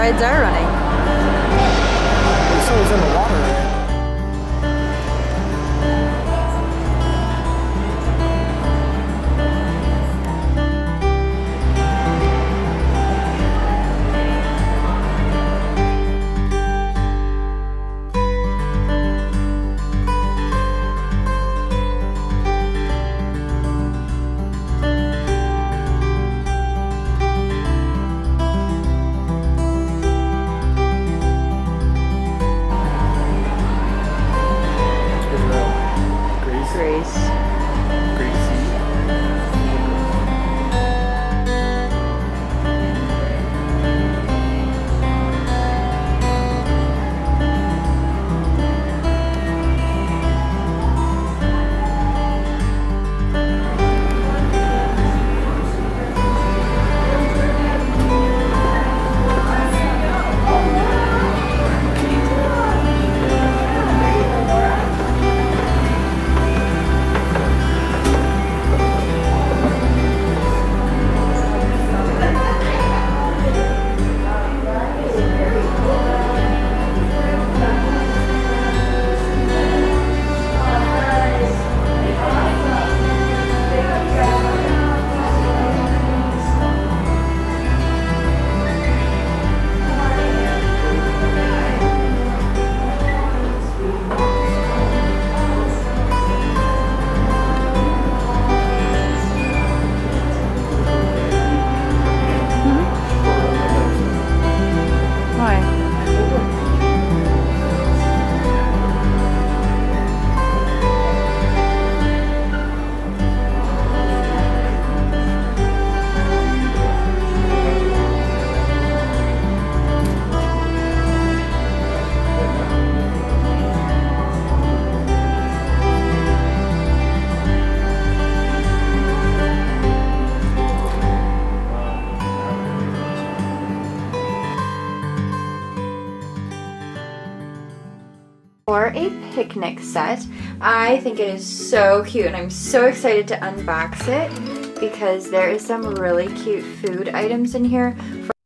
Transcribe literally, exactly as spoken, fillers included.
rides are running. So it's in the water. For a picnic set. I think it is so cute and I'm so excited to unbox it because there is some really cute food items in here.